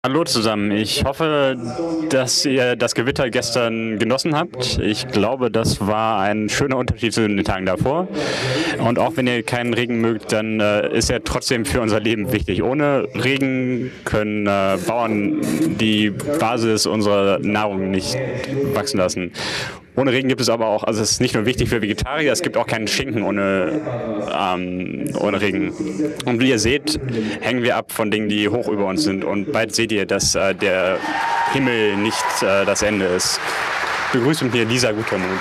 Hallo zusammen. Ich hoffe, dass ihr das Gewitter gestern genossen habt. Ich glaube, das war ein schöner Unterschied zu den Tagen davor. Und auch wenn ihr keinen Regen mögt, dann ist er trotzdem für unser Leben wichtig. Ohne Regen können Bauern die Basis unserer Nahrung nicht wachsen lassen. Ohne Regen gibt es aber auch, also es ist nicht nur wichtig für Vegetarier, es gibt auch keinen Schinken ohne Regen. Und wie ihr seht, hängen wir ab von Dingen, die hoch über uns sind. Und bald seht ihr, dass der Himmel nicht das Ende ist. Begrüßt mit mir Lisa Gutermuth.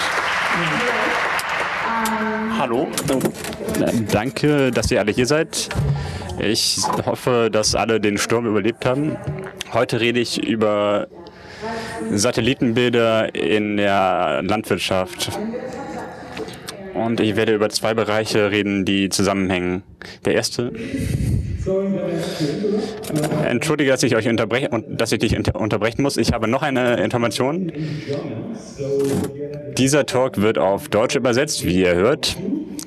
Hallo. Danke, dass ihr alle hier seid. Ich hoffe, dass alle den Sturm überlebt haben. Heute rede ich über Satellitenbilder in der Landwirtschaft. Und ich werde über zwei Bereiche reden, die zusammenhängen. Der erste. Entschuldige, dass ich euch unterbreche und dass ich dich unterbrechen muss. Ich habe noch eine Information. Dieser Talk wird auf Deutsch übersetzt, wie ihr hört.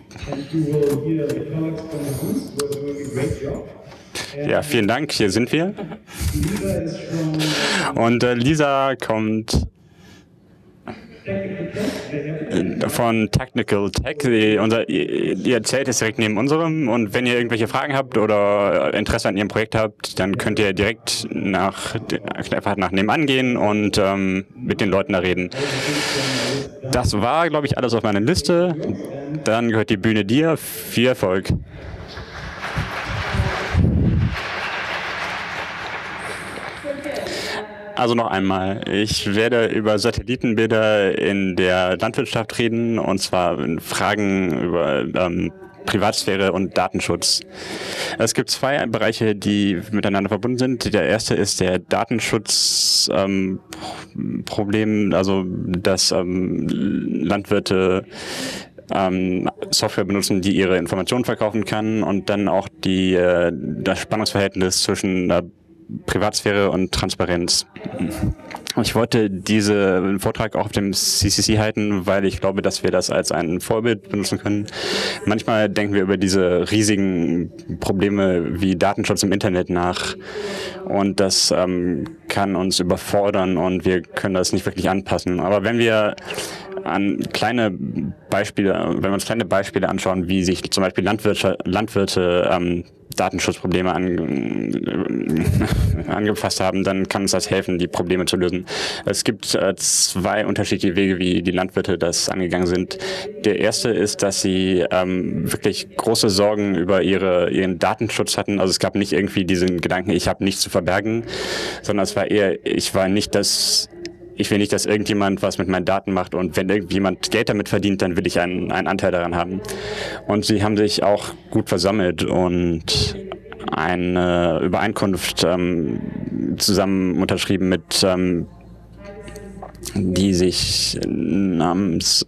Ja, vielen Dank, hier sind wir. Und Lisa kommt von Technical Tech. Ihr erzählt es direkt neben unserem, und wenn ihr irgendwelche Fragen habt oder Interesse an ihrem Projekt habt, dann könnt ihr direkt einfach nach nebenan gehen und mit den Leuten da reden. Das war, glaube ich, alles auf meiner Liste. Dann gehört die Bühne dir. Viel Erfolg. Also noch einmal, ich werde über Satellitenbilder in der Landwirtschaft reden, und zwar Fragen über Privatsphäre und Datenschutz. Es gibt zwei Bereiche, die miteinander verbunden sind. Der erste ist der Datenschutzproblem, also dass Landwirte Software benutzen, die ihre Informationen verkaufen kann, und dann auch das Spannungsverhältnis zwischen Privatsphäre und Transparenz. Ich wollte diesen Vortrag auch auf dem CCC halten, weil ich glaube, dass wir das als ein Vorbild benutzen können. Manchmal denken wir über diese riesigen Probleme wie Datenschutz im Internet nach, und das kann uns überfordern und wir können das nicht wirklich anpassen. Aber wenn wir uns kleine Beispiele anschauen, wie sich zum Beispiel Landwirte Datenschutzprobleme angefasst haben, dann kann uns das helfen, die Probleme zu lösen. Es gibt zwei unterschiedliche Wege, wie die Landwirte das angegangen sind. Der erste ist, dass sie wirklich große Sorgen über ihren Datenschutz hatten. Also es gab nicht irgendwie diesen Gedanken, ich habe nichts zu verbergen, sondern es war eher, ich will nicht, dass irgendjemand was mit meinen Daten macht, und wenn irgendjemand Geld damit verdient, dann will ich einen Anteil daran haben. Und sie haben sich auch gut versammelt und eine Übereinkunft zusammen unterschrieben mit die sich namens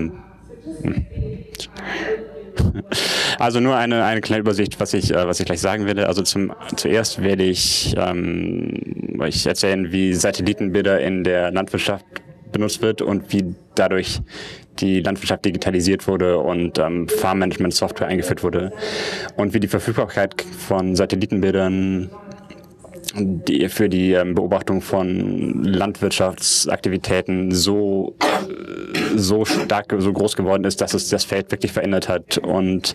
also nur eine kleine Übersicht, was ich gleich sagen werde. Also zuerst werde ich euch erzählen, wie Satellitenbilder in der Landwirtschaft benutzt wird und wie dadurch die Landwirtschaft digitalisiert wurde und Farmmanagement-Software eingeführt wurde, und wie die Verfügbarkeit von Satellitenbildern für die Beobachtung von Landwirtschaftsaktivitäten so groß geworden ist, dass es das Feld wirklich verändert hat und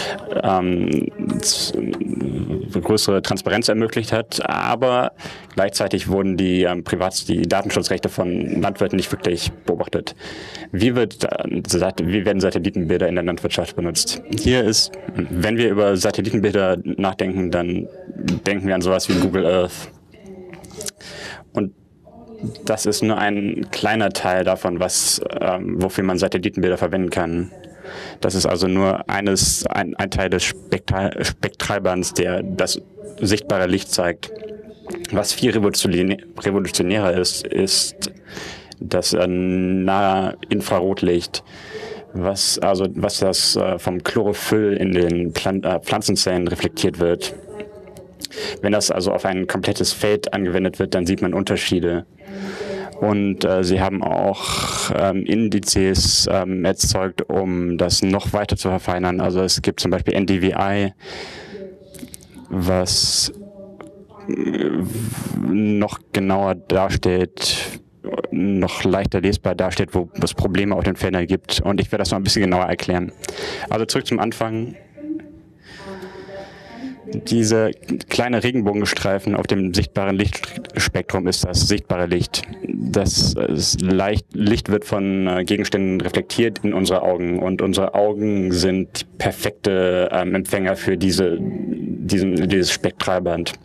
größere Transparenz ermöglicht hat. Aber gleichzeitig wurden die Datenschutzrechte von Landwirten nicht wirklich beobachtet. Wie werden Satellitenbilder in der Landwirtschaft benutzt? Wenn wir über Satellitenbilder nachdenken, dann denken wir an sowas wie Google Earth. Und das ist nur ein kleiner Teil davon, wofür man Satellitenbilder verwenden kann. Das ist also nur ein Teil des Spektralbands, der das sichtbare Licht zeigt. Was viel revolutionärer ist das nahe Infrarotlicht, was das vom Chlorophyll in den Pflanzenzellen reflektiert wird. Wenn das also auf ein komplettes Feld angewendet wird, dann sieht man Unterschiede. Und sie haben auch Indizes erzeugt, um das noch weiter zu verfeinern. Also es gibt zum Beispiel NDVI, was noch genauer darstellt, noch leichter lesbar darstellt, wo es Probleme auf den Feldern gibt. Und ich werde das noch ein bisschen genauer erklären. Also zurück zum Anfang. Diese kleine Regenbogenstreifen auf dem sichtbaren Lichtspektrum ist das sichtbare Licht. Das Licht wird von Gegenständen reflektiert in unsere Augen und unsere Augen sind perfekte Empfänger für dieses Spektralband.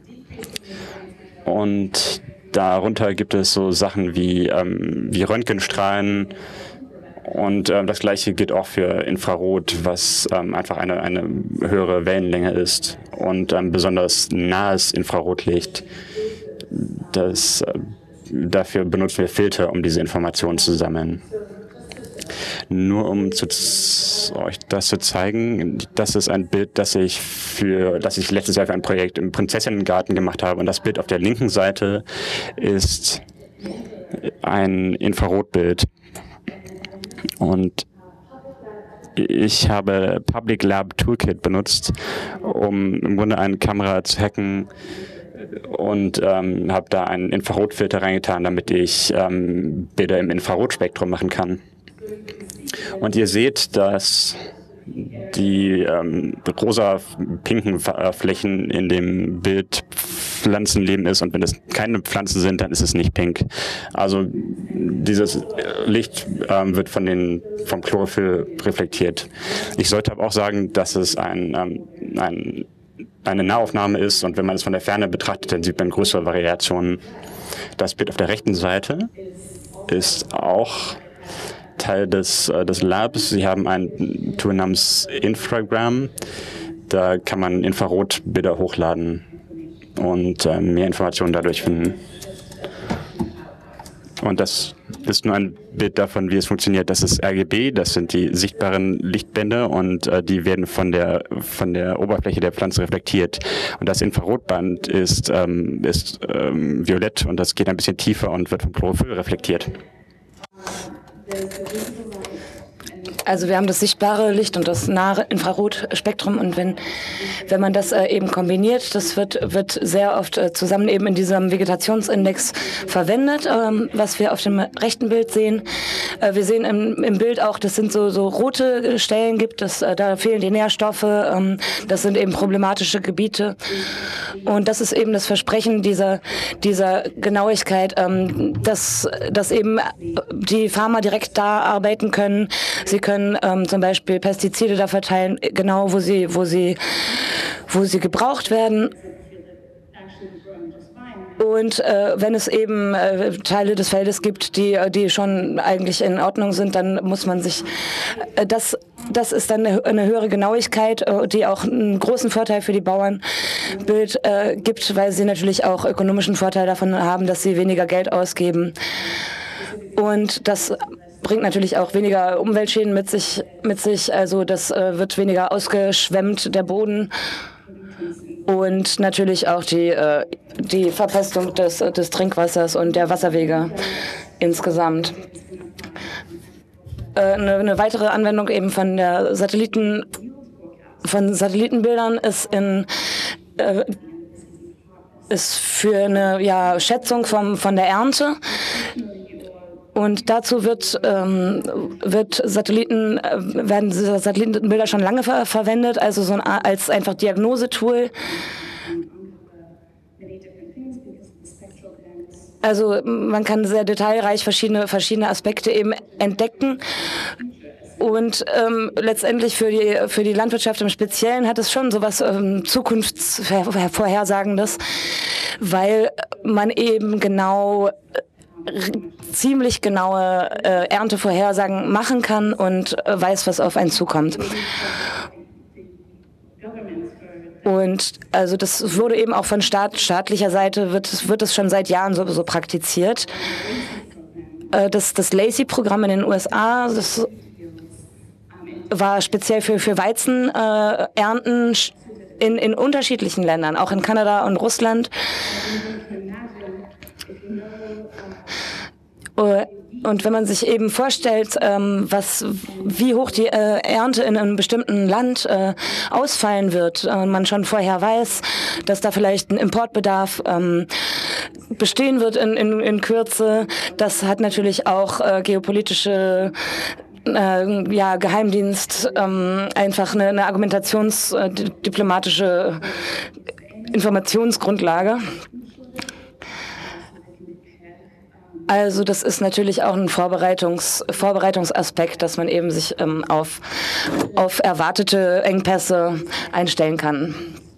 Und darunter gibt es so Sachen wie Röntgenstrahlen. Und das Gleiche gilt auch für Infrarot, was einfach eine höhere Wellenlänge ist und besonders nahes Infrarotlicht. Dafür benutzen wir Filter, um diese Informationen zu sammeln. Nur um euch das zu zeigen, das ist ein Bild, das ich letztes Jahr für ein Projekt im Prinzessinnengarten gemacht habe. Und das Bild auf der linken Seite ist ein Infrarotbild. Und ich habe Public Lab Toolkit benutzt, um im Grunde eine Kamera zu hacken und habe da einen Infrarotfilter reingetan, damit ich Bilder im Infrarotspektrum machen kann. Und ihr seht, dass die rosa-pinken Flächen in dem Bild Pflanzenleben ist und wenn es keine Pflanzen sind, dann ist es nicht pink. Also dieses Licht wird vom Chlorophyll reflektiert. Ich sollte aber auch sagen, dass es eine Nahaufnahme ist und wenn man es von der Ferne betrachtet, dann sieht man größere Variationen. Das Bild auf der rechten Seite ist auch Teil des Labs. Sie haben ein Tool namens Infragram. Da kann man Infrarotbilder hochladen und mehr Informationen dadurch finden. Und das ist nur ein Bild davon, wie es funktioniert. Das ist RGB, das sind die sichtbaren Lichtbänder und die werden von der Oberfläche der Pflanze reflektiert. Und das Infrarotband ist violett und das geht ein bisschen tiefer und wird vom Chlorophyll reflektiert. Also wir haben das sichtbare Licht und das nahe Infrarotspektrum und wenn man das eben kombiniert, das wird sehr oft zusammen eben in diesem Vegetationsindex verwendet, was wir auf dem rechten Bild sehen. Wir sehen im Bild auch, dass es so rote Stellen gibt, da fehlen die Nährstoffe, das sind eben problematische Gebiete und das ist eben das Versprechen dieser Genauigkeit, dass eben die Farmer direkt da arbeiten können. Sie können zum Beispiel Pestizide da verteilen, genau wo sie gebraucht werden. Und wenn es eben Teile des Feldes gibt, die schon eigentlich in Ordnung sind, dann muss man sich das ist dann eine höhere Genauigkeit, die auch einen großen Vorteil für die Bauernbild gibt, weil sie natürlich auch ökonomischen Vorteil davon haben, dass sie weniger Geld ausgeben. Und das bringt natürlich auch weniger Umweltschäden mit sich. Also das wird weniger ausgeschwemmt, der Boden. Und natürlich auch die Verpestung des Trinkwassers und der Wasserwege insgesamt. Eine weitere Anwendung eben von Satellitenbildern ist für eine Schätzung von der Ernte. Und dazu werden Satellitenbilder schon lange verwendet, also als einfach Diagnosetool. Also man kann sehr detailreich verschiedene Aspekte eben entdecken. Und letztendlich für die Landwirtschaft im Speziellen hat es schon so was Zukunftsvorhersagendes, weil man eben ziemlich genaue Erntevorhersagen machen kann und weiß, was auf einen zukommt. Und also das wurde eben auch von staatlicher Seite wird es schon seit Jahren so praktiziert. Das LACY-Programm in den USA, das war speziell für Weizenernten in unterschiedlichen Ländern, auch in Kanada und Russland. Und wenn man sich eben vorstellt, wie hoch die Ernte in einem bestimmten Land ausfallen wird, man schon vorher weiß, dass da vielleicht ein Importbedarf bestehen wird in Kürze, das hat natürlich auch geopolitische Geheimdienst, einfach eine argumentationsdiplomatische Informationsgrundlage. Also das ist natürlich auch ein Vorbereitungsaspekt, dass man eben sich auf erwartete Engpässe einstellen kann.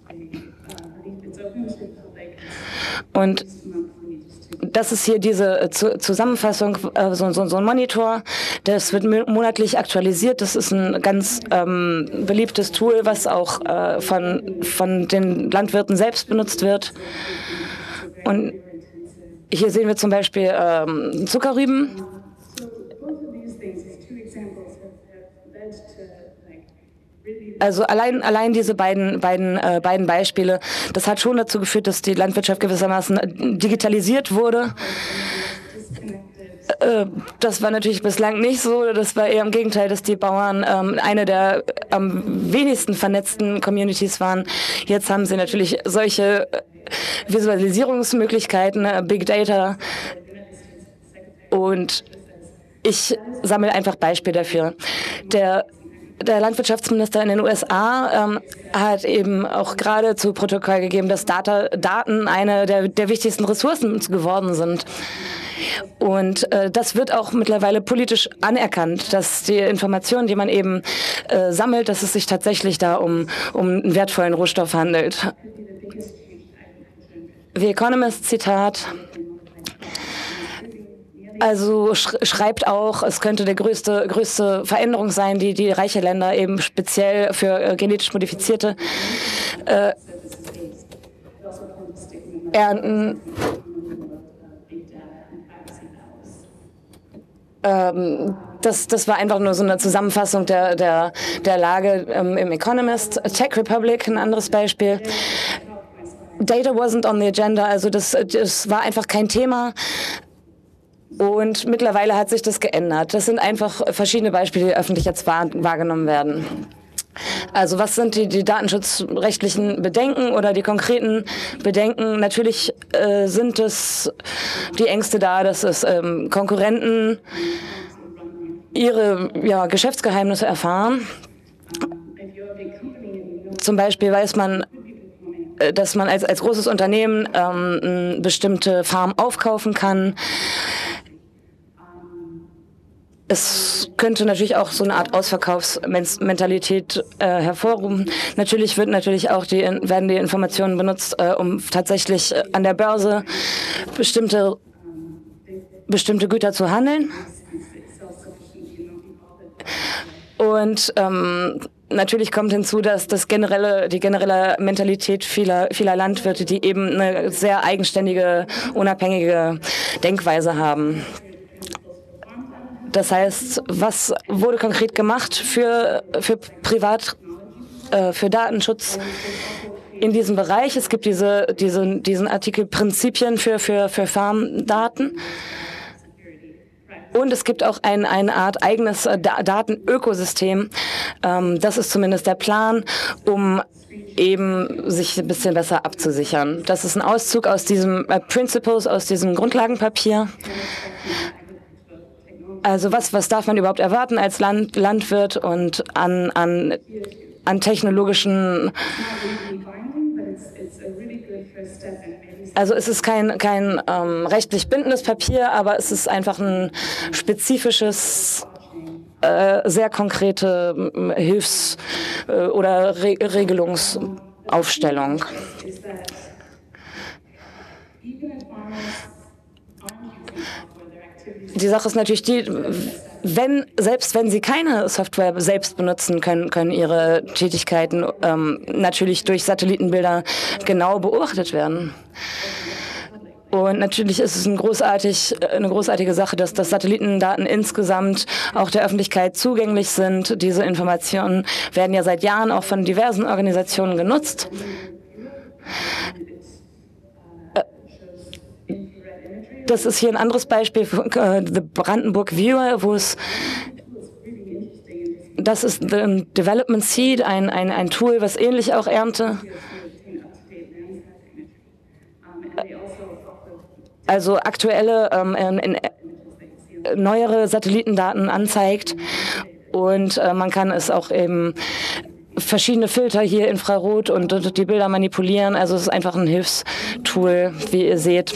Und das ist hier diese Zusammenfassung, so ein Monitor. Das wird monatlich aktualisiert. Das ist ein ganz beliebtes Tool, was auch von den Landwirten selbst benutzt wird. Und hier sehen wir zum Beispiel Zuckerrüben. Also allein diese beiden Beispiele, das hat schon dazu geführt, dass die Landwirtschaft gewissermaßen digitalisiert wurde. Das war natürlich bislang nicht so. Das war eher im Gegenteil, dass die Bauern eine der am wenigsten vernetzten Communities waren. Jetzt haben sie natürlich solche Visualisierungsmöglichkeiten, Big Data. Und ich sammle einfach Beispiele dafür. Der Landwirtschaftsminister in den USA hat eben auch gerade zu Protokoll gegeben, dass Daten eine der wichtigsten Ressourcen geworden sind. Und das wird auch mittlerweile politisch anerkannt, dass die Informationen, die man eben sammelt, dass es sich tatsächlich da um einen wertvollen Rohstoff handelt. The Economist, Zitat. Also schreibt auch, es könnte der größte Veränderung sein, die reiche Länder eben speziell für genetisch modifizierte Ernten das war einfach nur so eine Zusammenfassung der Lage im Economist. Czech Republic, ein anderes Beispiel. Data wasn't on the agenda, also das war einfach kein Thema. Und mittlerweile hat sich das geändert. Das sind einfach verschiedene Beispiele, die öffentlich jetzt wahrgenommen werden. Also was sind die datenschutzrechtlichen Bedenken oder die konkreten Bedenken? Natürlich sind es die Ängste da, dass es Konkurrenten ihre Geschäftsgeheimnisse erfahren. Zum Beispiel weiß man, dass man als großes Unternehmen bestimmte Farmen aufkaufen kann. Es könnte natürlich auch so eine Art Ausverkaufsmentalität hervorrufen. Natürlich werden die Informationen benutzt, um tatsächlich an der Börse bestimmte Güter zu handeln. Und natürlich kommt hinzu, dass die generelle Mentalität vieler Landwirte, die eben eine sehr eigenständige, unabhängige Denkweise haben. Das heißt, was wurde konkret gemacht für Datenschutz in diesem Bereich? Es gibt diesen Artikel Prinzipien für Farmdaten. Und es gibt auch eine Art eigenes Datenökosystem. Das ist zumindest der Plan, um eben sich ein bisschen besser abzusichern. Das ist ein Auszug aus diesem Principles, aus diesem Grundlagenpapier. Also was darf man überhaupt erwarten als Landwirt und an technologischen... Also es ist kein rechtlich bindendes Papier, aber es ist einfach ein spezifisches, sehr konkrete Hilfs- oder Regelungsaufstellung. Die Sache ist natürlich die, selbst wenn sie keine Software selbst benutzen, können ihre Tätigkeiten natürlich durch Satellitenbilder genau beobachtet werden. Und natürlich ist es eine großartige Sache, dass Satellitendaten insgesamt auch der Öffentlichkeit zugänglich sind. Diese Informationen werden ja seit Jahren auch von diversen Organisationen genutzt. Das ist hier ein anderes Beispiel, The Brandenburg Viewer, das ist the Development Seed, ein Tool, was ähnlich auch also aktuelle, neuere Satellitendaten anzeigt. Und man kann es auch eben verschiedene Filter hier, Infrarot und die Bilder manipulieren. Also es ist einfach ein Hilfstool, wie ihr seht.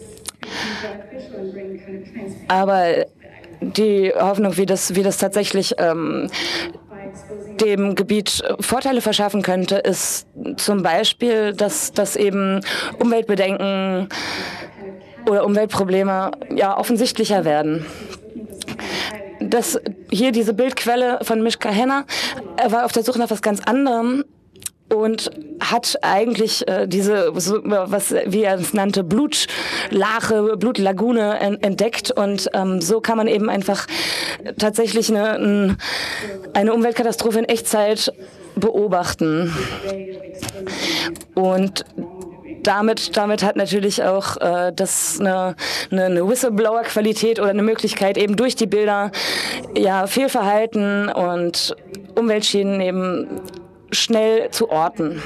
Aber die Hoffnung, wie das tatsächlich dem Gebiet Vorteile verschaffen könnte, ist zum Beispiel, dass eben Umweltbedenken oder Umweltprobleme ja offensichtlicher werden. Hier diese Bildquelle von Mischka Henner, er war auf der Suche nach was ganz anderem und hat eigentlich wie er es nannte, Blutlache, Blutlagune entdeckt. Und so kann man eben einfach tatsächlich eine Umweltkatastrophe in Echtzeit beobachten. Und damit hat natürlich auch das eine Whistleblower-Qualität oder eine Möglichkeit, eben durch die Bilder ja Fehlverhalten und Umweltschäden eben schnell zu orten.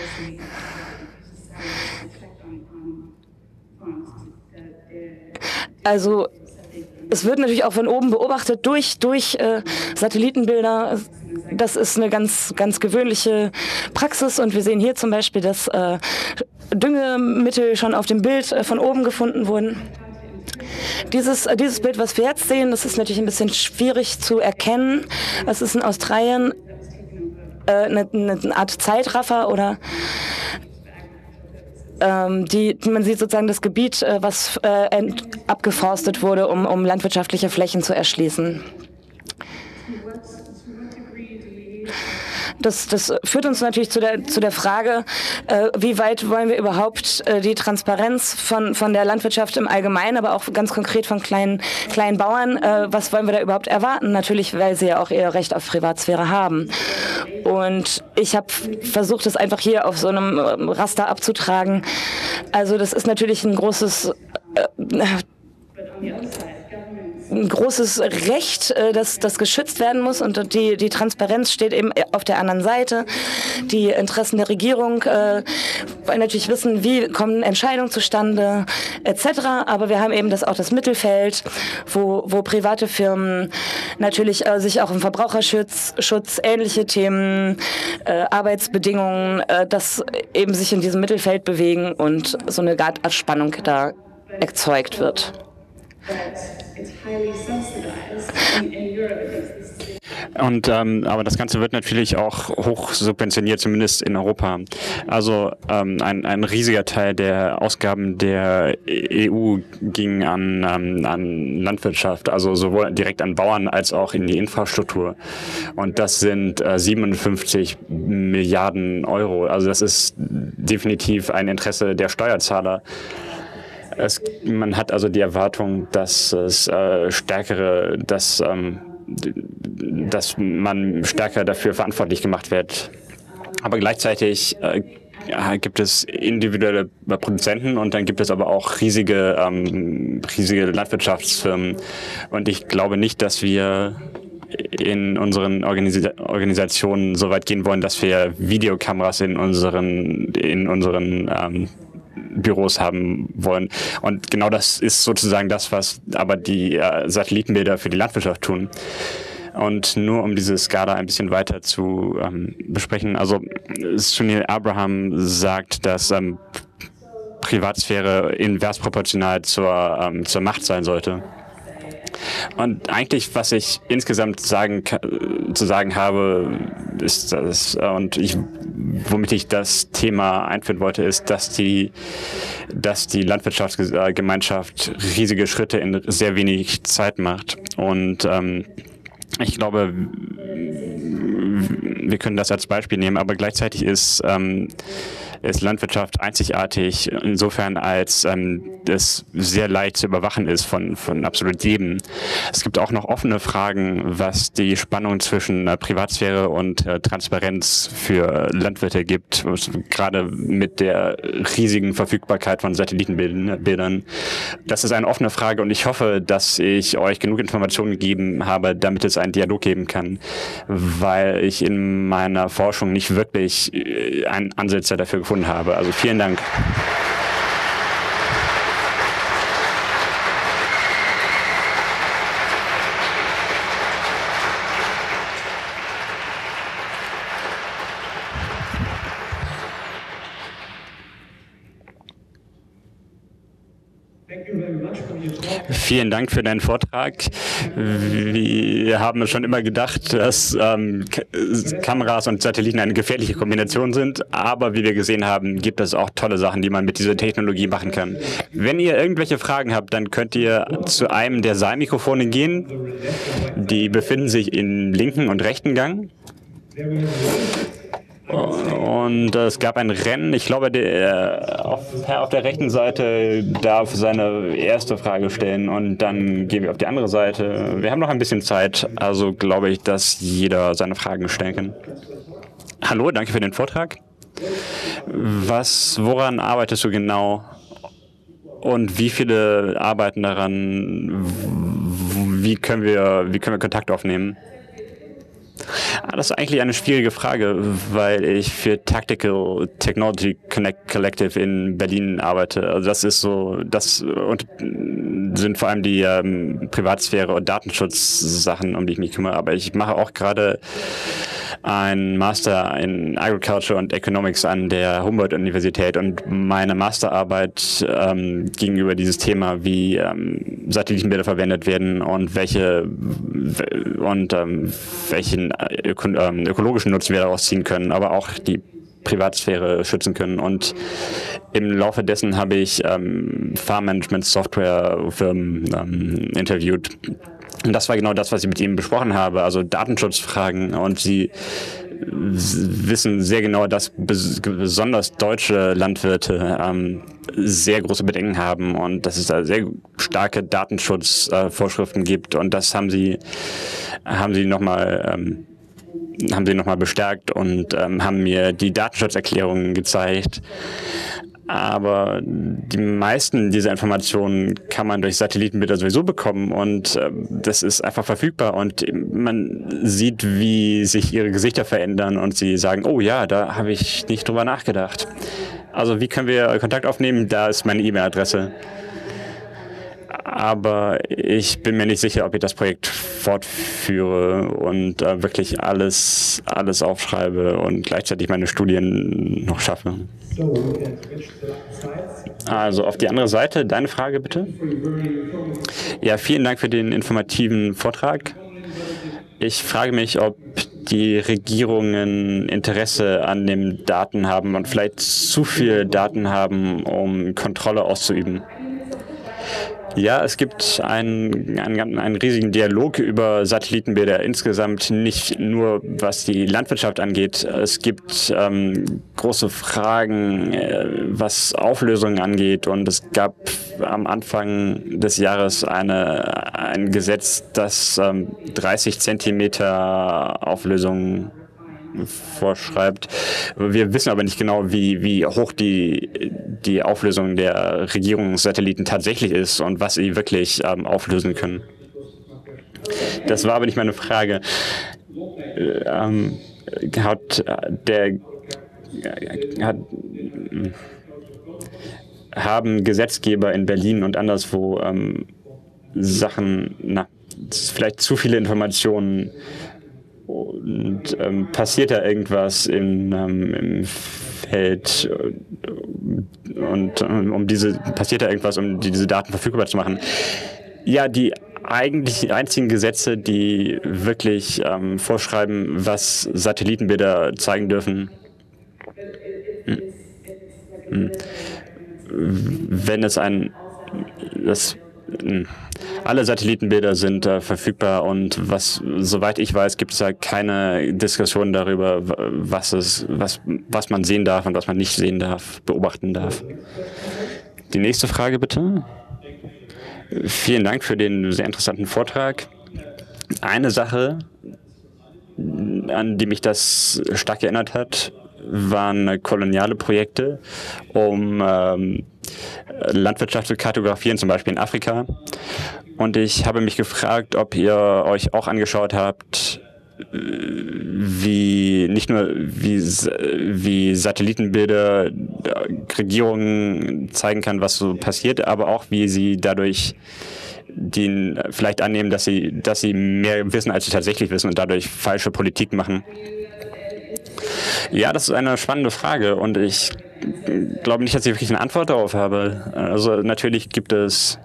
Also es wird natürlich auch von oben beobachtet durch Satellitenbilder. Das ist eine ganz gewöhnliche Praxis und wir sehen hier zum Beispiel, dass Düngemittel schon auf dem Bild von oben gefunden wurden. Dieses Bild, was wir jetzt sehen, das ist natürlich ein bisschen schwierig zu erkennen. Es ist in Australien eine Art Zeitraffer oder man sieht sozusagen das Gebiet, was abgeforstet wurde, um landwirtschaftliche Flächen zu erschließen. Das führt uns natürlich zu der Frage, wie weit wollen wir überhaupt die Transparenz von der Landwirtschaft im Allgemeinen, aber auch ganz konkret von kleinen Bauern, was wollen wir da überhaupt erwarten? Natürlich, weil sie ja auch ihr Recht auf Privatsphäre haben. Und ich habe versucht, das einfach hier auf so einem Raster abzutragen. Also das ist natürlich ein großes Recht, das geschützt werden muss, und die Transparenz steht eben auf der anderen Seite. Die Interessen der Regierung wollen natürlich wissen, wie kommen Entscheidungen zustande etc. Aber wir haben eben auch das Mittelfeld, wo private Firmen natürlich sich auch im Verbraucherschutz, ähnliche Themen, Arbeitsbedingungen, das eben sich in diesem Mittelfeld bewegen und so eine Art Spannung da erzeugt wird. Und aber das Ganze wird natürlich auch hoch subventioniert, zumindest in Europa. Also ein riesiger Teil der Ausgaben der EU ging an Landwirtschaft, also sowohl direkt an Bauern als auch in die Infrastruktur. Und das sind 57 Milliarden Euro. Also das ist definitiv ein Interesse der Steuerzahler. Man hat also die Erwartung, dass man stärker dafür verantwortlich gemacht wird. Aber gleichzeitig gibt es individuelle Produzenten und dann gibt es aber auch riesige Landwirtschaftsfirmen. Und ich glaube nicht, dass wir in unseren Organisationen so weit gehen wollen, dass wir Videokameras in unseren Büros haben wollen. Und genau das ist sozusagen das, was aber die Satellitenbilder für die Landwirtschaft tun. Und nur um diese Skala ein bisschen weiter zu besprechen, also Sunil Abraham sagt, dass Privatsphäre invers proportional zur Macht sein sollte. Und eigentlich, was ich insgesamt zu sagen habe, ist das, womit ich das Thema einführen wollte, ist, dass die Landwirtschaftsgemeinschaft riesige Schritte in sehr wenig Zeit macht. Und ich glaube, wir können das als Beispiel nehmen, aber gleichzeitig ist ist Landwirtschaft einzigartig, insofern als es sehr leicht zu überwachen ist von absolut jedem. Es gibt auch noch offene Fragen, was die Spannung zwischen Privatsphäre und Transparenz für Landwirte gibt, gerade mit der riesigen Verfügbarkeit von Satellitenbildern. Das ist eine offene Frage und ich hoffe, dass ich euch genug Informationen gegeben habe, damit es einen Dialog geben kann, weil ich in meiner Forschung nicht wirklich einen Ansätze dafür gefunden habe. Also vielen Dank. Vielen Dank für deinen Vortrag. Wir haben schon immer gedacht, dass Kameras und Satelliten eine gefährliche Kombination sind, aber wie wir gesehen haben, gibt es auch tolle Sachen, die man mit dieser Technologie machen kann. Wenn ihr irgendwelche Fragen habt, dann könnt ihr zu einem der Saalmikrofone gehen. Die befinden sich im linken und rechten Gang. Und es gab ein Rennen. Ich glaube, der auf der rechten Seite darf seine erste Frage stellen und dann gehen wir auf die andere Seite. Wir haben noch ein bisschen Zeit, also glaube ich, dass jeder seine Fragen stellen kann. Hallo, danke für den Vortrag. Woran arbeitest du genau und wie viele arbeiten daran? Wie können wir Kontakt aufnehmen? Das ist eigentlich eine schwierige Frage, weil ich für Tactical Technology Collective in Berlin arbeite. Also das sind vor allem die Privatsphäre und Datenschutzsachen, um die ich mich kümmere. Aber ich mache auch gerade einen Master in Agriculture und Economics an der Humboldt-Universität und meine Masterarbeit ging über dieses Thema, wie Satellitenbilder verwendet werden und welchen ökologischen Nutzen wir daraus ziehen können, aber auch die Privatsphäre schützen können. Und im Laufe dessen habe ich Farmmanagement-Software-Firmen interviewt. Und das war genau das, was ich mit ihm besprochen habe, also Datenschutzfragen. Und sie wissen sehr genau, dass besonders deutsche Landwirte sehr große Bedenken haben und dass es da sehr starke Datenschutzvorschriften gibt. Und das haben sie nochmal bestärkt und haben mir die Datenschutzerklärungen gezeigt. Aber die meisten dieser Informationen kann man durch Satellitenbilder sowieso bekommen und das ist einfach verfügbar und man sieht, wie sich ihre Gesichter verändern und sie sagen, oh ja, da habe ich nicht drüber nachgedacht. Also wie können wir Kontakt aufnehmen? Da ist meine E-Mail-Adresse. Aber ich bin mir nicht sicher, ob ich das Projekt fortführe und wirklich alles aufschreibe und gleichzeitig meine Studien noch schaffe. Also auf die andere Seite, deine Frage bitte. Ja, vielen Dank für den informativen Vortrag. Ich frage mich, ob die Regierungen Interesse an den Daten haben und vielleicht zu viele Daten haben, um Kontrolle auszuüben. Ja, es gibt einen riesigen Dialog über Satellitenbilder insgesamt, nicht nur was die Landwirtschaft angeht. Es gibt große Fragen, was Auflösungen angeht. Und es gab am Anfang des Jahres ein Gesetz, das 30 Zentimeter Auflösung vorschreibt. Wir wissen aber nicht genau, wie hoch die Auflösung der Regierungssatelliten tatsächlich ist und was sie wirklich auflösen können. Das war aber nicht meine Frage. Haben Gesetzgeber in Berlin und anderswo vielleicht zu viele Informationen und passiert da irgendwas im Feld und passiert da irgendwas, um diese Daten verfügbar zu machen? Ja, die einzigen Gesetze, die wirklich vorschreiben, was Satellitenbilder zeigen dürfen, wenn es alle Satellitenbilder sind verfügbar und soweit ich weiß, gibt es da keine Diskussion darüber, was man sehen darf und was man nicht sehen darf, beobachten darf. Die nächste Frage bitte. Vielen Dank für den sehr interessanten Vortrag. Eine Sache, an die mich das stark erinnert hat, waren koloniale Projekte, um Landwirtschaft zu kartografieren, zum Beispiel in Afrika. Und ich habe mich gefragt, ob ihr euch auch angeschaut habt, wie Satellitenbilder Regierungen zeigen kann, was so passiert, aber auch wie sie dadurch vielleicht annehmen, dass sie mehr wissen, als sie tatsächlich wissen und dadurch falsche Politik machen. Ja, das ist eine spannende Frage und ich glaube nicht, dass ich wirklich eine Antwort darauf habe. Also natürlich gibt es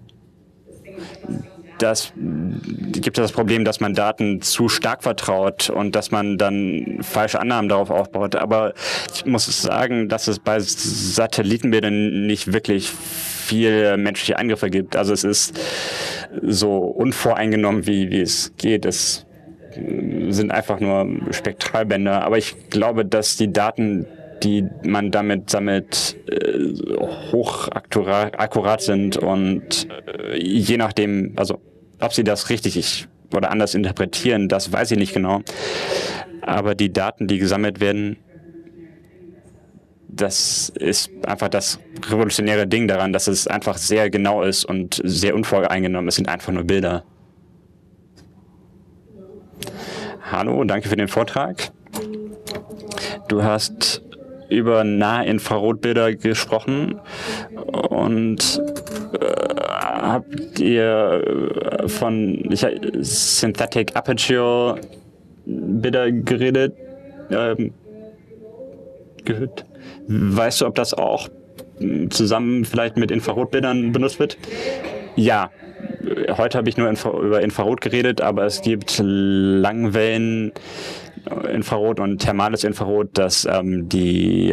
das Problem, dass man Daten zu stark vertraut und dass man dann falsche Annahmen darauf aufbaut. Aber ich muss sagen, dass es bei Satellitenbildern nicht wirklich viel menschliche Eingriffe gibt. Also es ist so unvoreingenommen, wie es geht. Es sind einfach nur Spektralbänder. Aber ich glaube, dass die Daten, die man damit sammelt, hochakkurat sind und je nachdem, also ob sie das richtig oder anders interpretieren, das weiß ich nicht genau. Aber die Daten, die gesammelt werden, das ist einfach das revolutionäre Ding daran, dass es einfach sehr genau ist und sehr unvoreingenommen. Es sind einfach nur Bilder. Hallo, danke für den Vortrag. Du hast über Nahinfrarotbilder gesprochen und habt ihr von Synthetic Aperture Bilder geredet? Gehört? Weißt du, ob das auch zusammen vielleicht mit Infrarotbildern benutzt wird? Ja. Heute habe ich nur über Infrarot geredet, aber es gibt Langwellen-Infrarot und thermales Infrarot, das die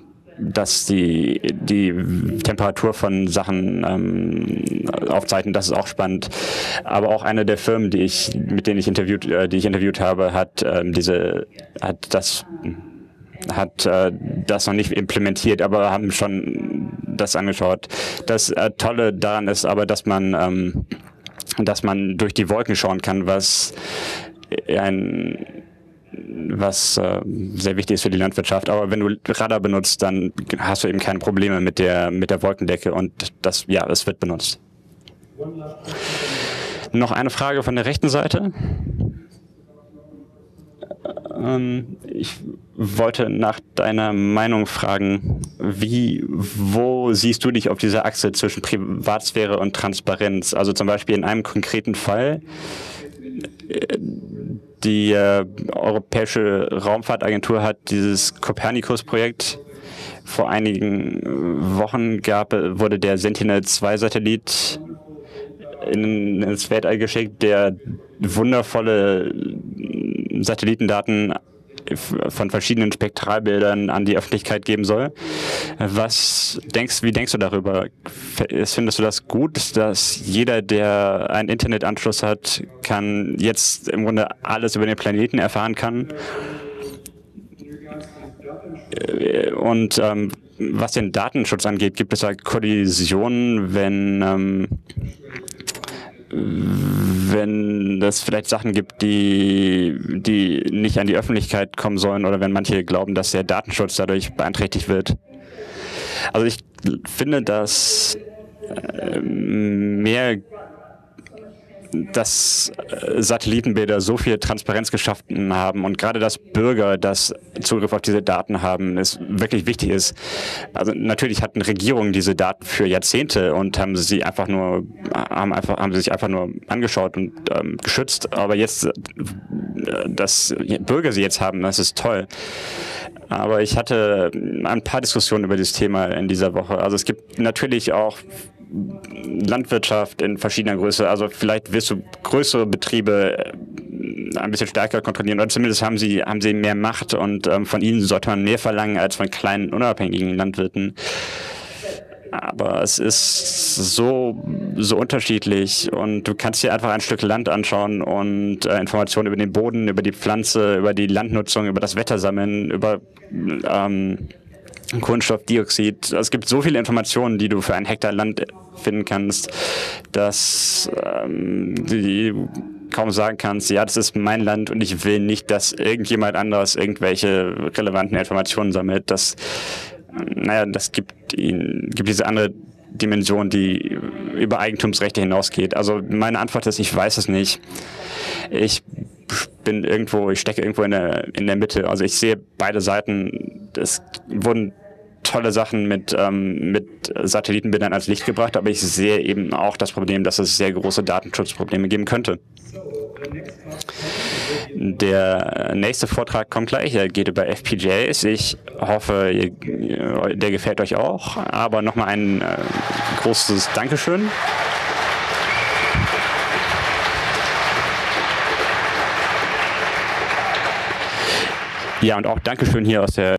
Temperatur von Sachen aufzeichnen. Das ist auch spannend. Aber auch eine der Firmen, die ich interviewt habe, hat das noch nicht implementiert, aber haben schon das angeschaut. Das Tolle daran ist aber, dass man durch die Wolken schauen kann, was sehr wichtig ist für die Landwirtschaft. Aber wenn du Radar benutzt, dann hast du eben keine Probleme mit der Wolkendecke und es wird benutzt. Noch eine Frage von der rechten Seite. Ich wollte nach deiner Meinung fragen, wo siehst du dich auf dieser Achse zwischen Privatsphäre und Transparenz? Also zum Beispiel in einem konkreten Fall, die Europäische Raumfahrtagentur hat dieses Copernicus-Projekt. Vor einigen Wochen wurde der Sentinel-2-Satellit ins Weltall geschickt, der wundervolle Satellitendaten von verschiedenen Spektralbildern an die Öffentlichkeit geben soll. Wie denkst du darüber? Findest du das gut, dass jeder, der einen Internetanschluss hat, jetzt im Grunde alles über den Planeten erfahren kann? Und was den Datenschutz angeht, gibt es da Kollisionen, wenn es vielleicht Sachen gibt, die nicht an die Öffentlichkeit kommen sollen oder wenn manche glauben, dass der Datenschutz dadurch beeinträchtigt wird. Also ich finde, dass dass Satellitenbilder so viel Transparenz geschaffen haben und gerade dass Bürger das Zugriff auf diese Daten haben, ist wirklich wichtig ist. Also natürlich hatten Regierungen diese Daten für Jahrzehnte und haben sie sich einfach nur angeschaut und geschützt. Aber jetzt, dass Bürger sie jetzt haben, das ist toll. Aber ich hatte ein paar Diskussionen über dieses Thema in dieser Woche. Also es gibt natürlich auch Landwirtschaft in verschiedener Größe. Also vielleicht wirst du größere Betriebe ein bisschen stärker kontrollieren oder zumindest haben sie mehr Macht und von ihnen sollte man mehr verlangen als von kleinen unabhängigen Landwirten. Aber es ist so unterschiedlich und du kannst dir einfach ein Stück Land anschauen und Informationen über den Boden, über die Pflanze, über die Landnutzung, über das Wetter sammeln, über Kohlenstoffdioxid. Es gibt so viele Informationen, die du für einen Hektar Land finden kannst, dass du kaum sagen kannst, ja, das ist mein Land und ich will nicht, dass irgendjemand anderes irgendwelche relevanten Informationen sammelt. Das gibt diese andere Dimension, die über Eigentumsrechte hinausgeht. Also meine Antwort ist, ich weiß es nicht. Ich stecke irgendwo in der Mitte. Also ich sehe beide Seiten. Es wurden tolle Sachen mit Satellitenbildern als Licht gebracht, aber ich sehe eben auch das Problem, dass es sehr große Datenschutzprobleme geben könnte. Der nächste Vortrag kommt gleich, er geht über FPGAs. Ich hoffe, der gefällt euch auch. Aber nochmal ein großes Dankeschön. Ja, und auch Dankeschön hier aus der